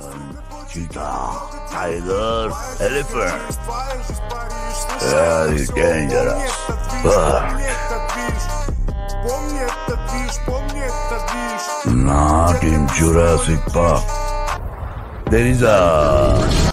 cheetah, tiger, elephant. Very dangerous. Not in Jurassic Park. There is a